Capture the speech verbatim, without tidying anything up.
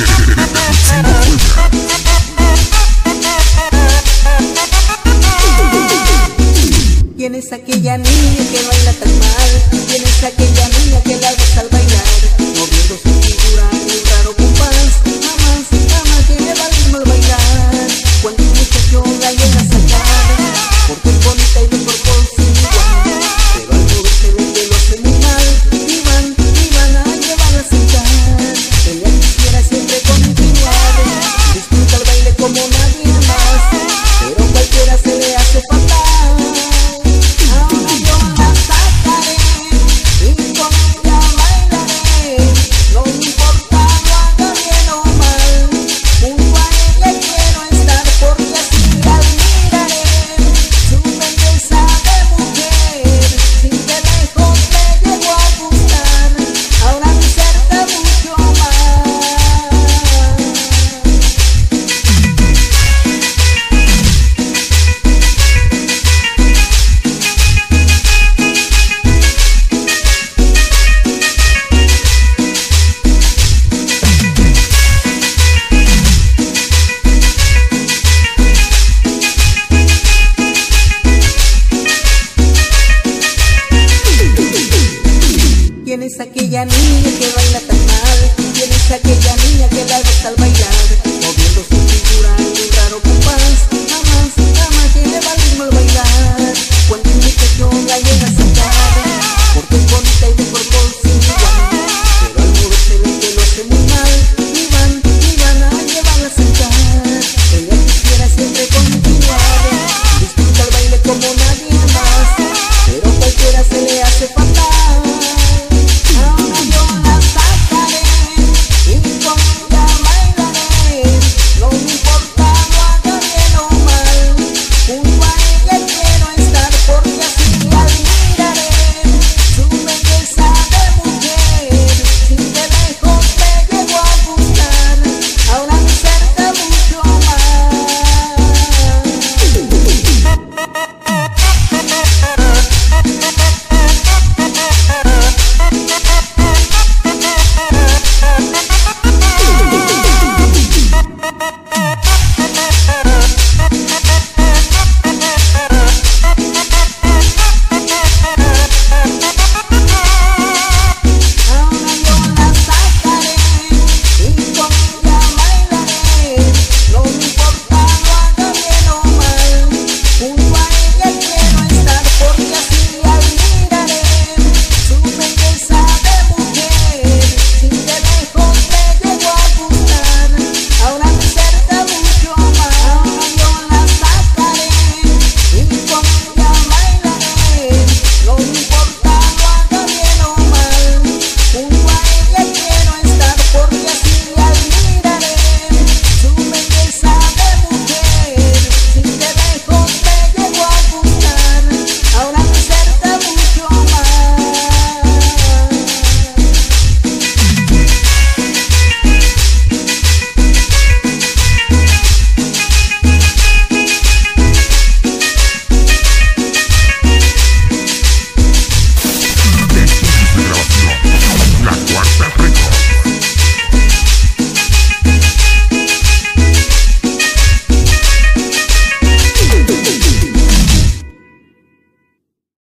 ¿Quién es aquella niña que baila tan mal? ¿Quién es aquella niña que la goza al bailar? Moviendo su figura en un raro compás. Jamás, jamás tiene el ritmo al bailar. Cuando un muchacho la llega a sacar, porque es bonita y de cuerpo sin igual, pero al moverse ve que lo hace muy mal. Y van, y van a llevarla a sentar. Ella quisiera siempre continuar, disfruta el baile como nadie más, pero cualquiera se le hace fatal. ¿Quién es aquella niña